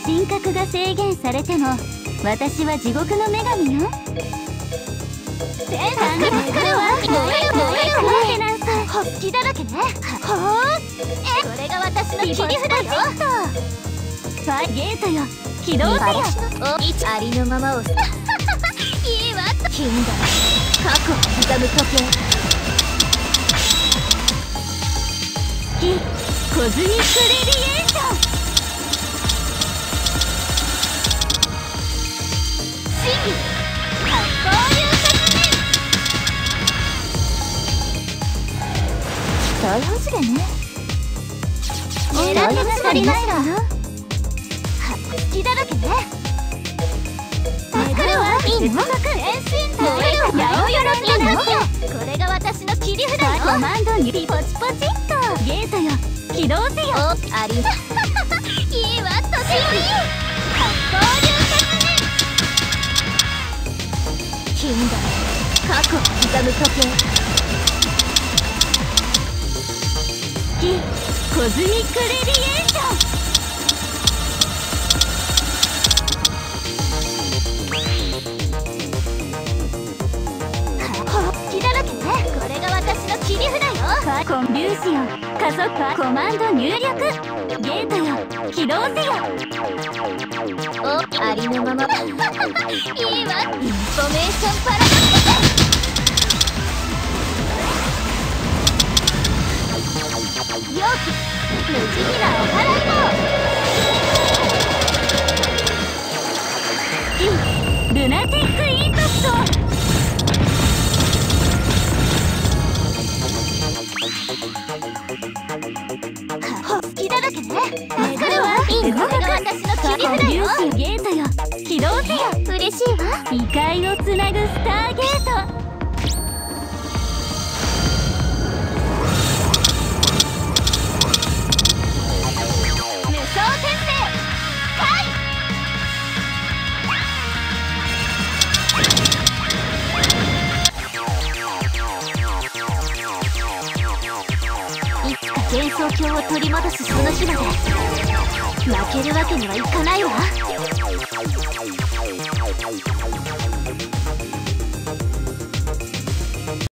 人格が制限されても私は地獄の女神よ。天国からは燃えるホッキだらけね。これが私の切り札よ。ゲートよ、起動せよ。ありのままをいいわ。君だ、過去を刻む時計。コズミックレディエーション。真偽発光流革命。大外れね。狙ってなさりました。好きだらけね。これはいいの？変身燃える八百万のこれが私の切り札よ。コマンドにポチポチっと。ゲートよ、起動せよ。ありいいわ、とてもいい。発光流革命。君だ、過去を刻む時計。コズミックレディエーション。これが私の切り札よ。コンビューシオン加速はコマンド入力。ゲートよ、起動せよ。ありのまま。いいわ。インフォメーションパラドックス。容器無慈悲なお払いの。ルナティックインパクト。好きだらけね。これはいいの？これが私の切り札よ。ゲートよ、起動せよ。嬉しいわ。異界をつなぐスターゲート。無双転生開。幻想郷を取り戻すその日まで負けるわけにはいかないわ。